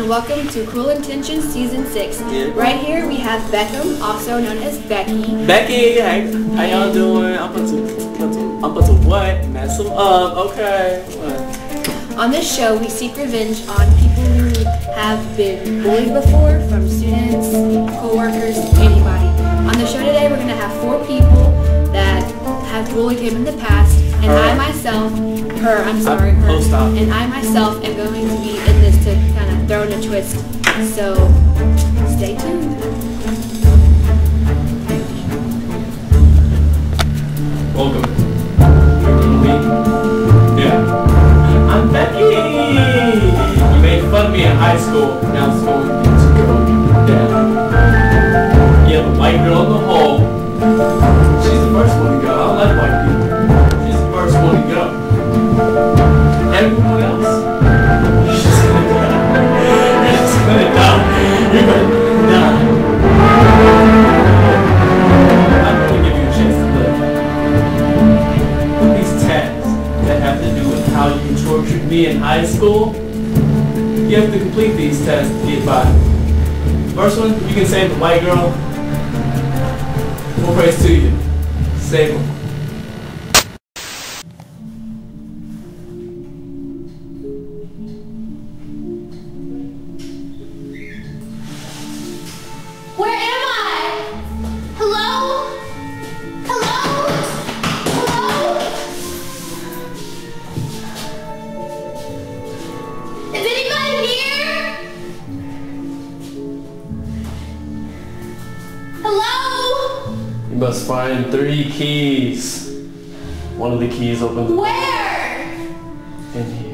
and welcome to Cruel Intentions Season 6. Right here we have Beckham, also known as Becky. Becky, hey, how y'all doing? I'm about to what? Mess them up, okay. What? On this show, we seek revenge on people who have been bullied before, from students, co-workers, anybody. On the show today, we're going to have 4 people that have bullied him in the past, and her. And I myself am going to be in this to kind of throw in a twist. So, stay tuned. Welcome. Yeah. I'm Becky! You made fun of me in high school. Now it's going to go down. You have a white girl in the hall. She's the first one to go. I don't like white people. She's the first one to go. Everyone else, you're just gonna die. You're just gonna die. You're gonna die. I'm gonna give you a chance to live. These tests that have to do with how you tortured me in high school, you have to complete these tests to get by. First one, you can save the white girl. More praise to you. Save them. Where am I? Hello? Hello? Hello? Is anybody here? Hello? You must find 3 keys. One of the keys opens Where? in here.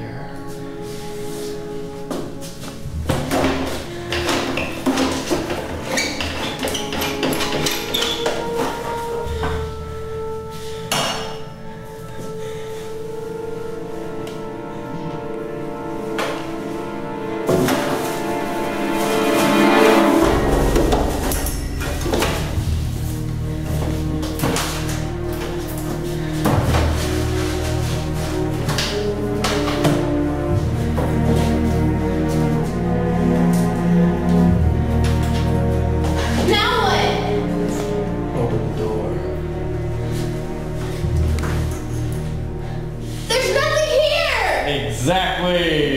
Exactly!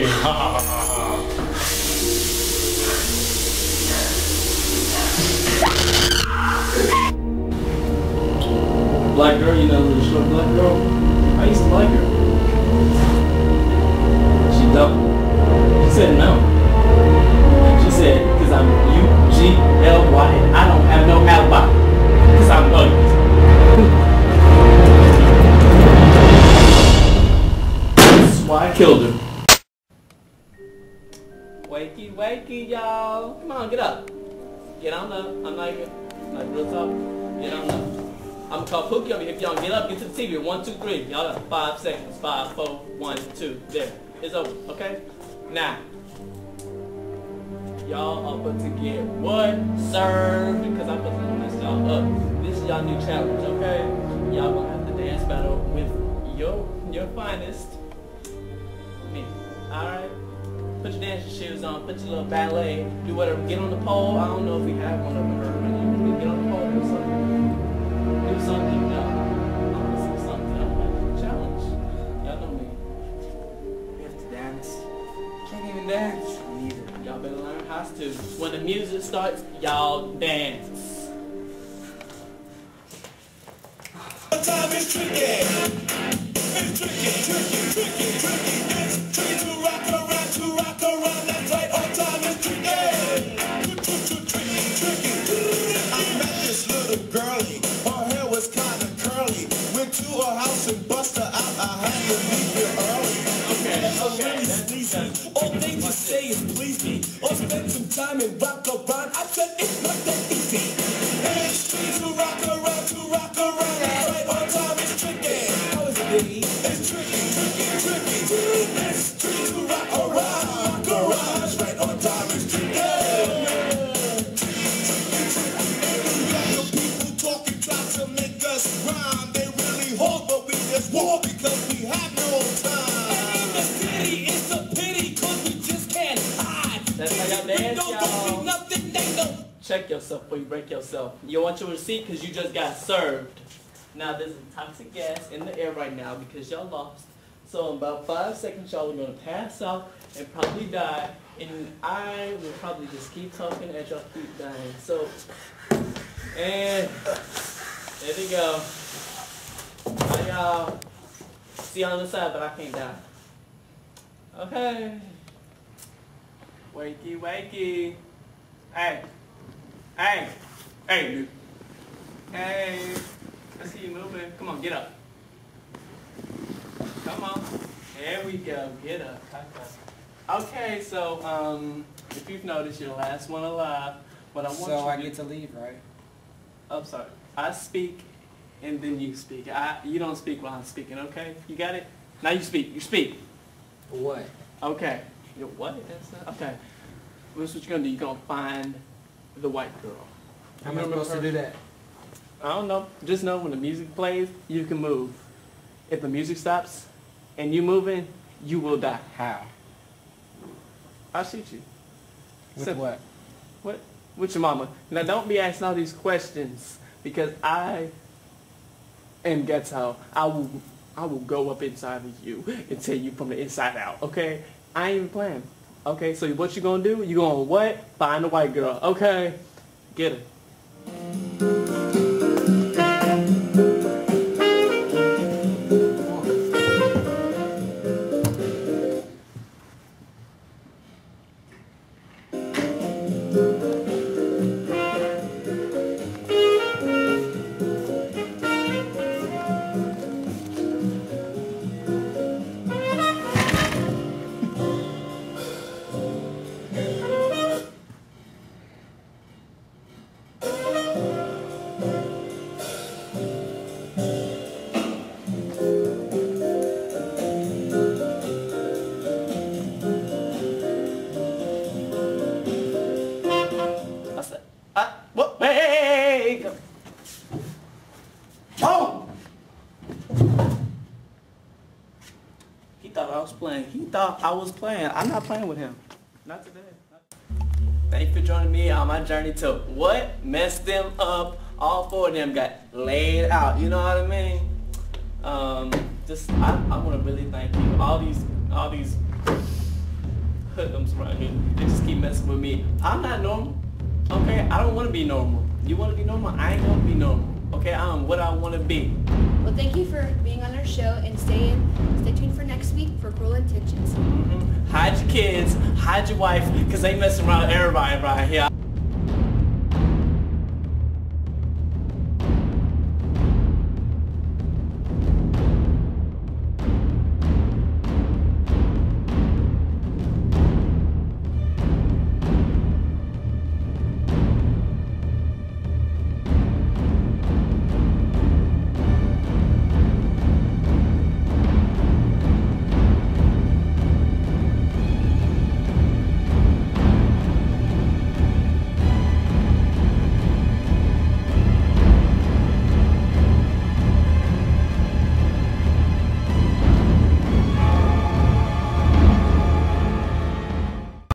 Black girl, you know, little short black girl. I used to like her. She don't. She said no. She said, because I'm U-G-L-Y and I don't have no alibi. Because I'm ugly. Why I killed her. Wakey, wakey, y'all. Come on, get up. Get on up. I'm like real talk. Get on up. I'm gonna call Pookie over here. If y'all get up, get to the TV. 1, 2, 3. Y'all got 5 seconds. 5, 4, 1, 2. There. It's over. Okay? Now. Y'all are about to get what? Served. Because I'm about to mess y'all up. This is y'all new challenge, okay? Y'all gonna have to dance battle with your finest. Me. Alright? Put your dancing shoes on, put your little ballet, do whatever, get on the pole. I don't know if we have one of them, but you can get on the pole, do something. Do something, I want to see something, like challenge. Y'all know me. We have to dance. Can't even dance. Me neither. Y'all better learn how to. When the music starts, y'all dance. Time is tricky. It's tricky. It's tricky to rock around. That's right, on time is tricky. Tricky. I met this little girlie. Her hair was kind of curly. Went to her house and bust her out. I had to leave here early. Okay. All they just say is please me. Or spend some time and rock around. I said it's not that easy. It's tricky to rock around. That's right, on time is tricky. How is it, baby? It's tricky. It's tricky to rock around. That's right, on time is tricky. People talking, try to make us rhyme. They really hard, but we just walk because we have no time. And in the city, it's a pity, cause we just can't hide. That's how check yourself before you break yourself. You want your receipt because you just got served. Now there's a toxic gas in the air right now because y'all lost. So in about 5 seconds y'all are going to pass out and probably die. And I will probably just keep talking as y'all keep dying. So, and there we go. Bye y'all. See you on the side, but I can't die. Okay. Wakey, wakey. Hey. Hey. Hey, dude. Hey. I see you moving. Come on, get up. Come on. There we go. Get up. Okay, so, if you've noticed, you're the last one alive. What I want So I you get to leave, right? I'm sorry. I speak, and then you speak. You don't speak while I'm speaking, okay? You got it? Now you speak. You speak. What? Okay. What? Okay. This is what you're going to do. You're going to find the white girl. How am I supposed to do that? I don't know. Just know when the music plays, you can move. If the music stops and you moving, you will die. How? I'll shoot you. With Simple. what? What? With your mama. Now don't be asking all these questions because I am ghetto. I will go up inside of you and tell you from the inside out, okay? I ain't even playing. Okay, so what you gonna do? You gonna what? Find the white girl, okay? Get her. What? Hey! Oh! He thought I was playing. He thought I was playing. I'm not playing with him. Not today. Thank you for joining me on my journey to what? Messed them up. All 4 of them got laid out. You know what I mean? I want to really thank you. All these hoodlums around here, they just keep messing with me. I'm not normal. Okay, I don't want to be normal. You want to be normal? I ain't going to be normal. Okay, I'm what I want to be. Well, thank you for being on our show, and stay tuned for next week for Cruel Intentions. Hide your kids, hide your wife, because they messing around with everybody right here.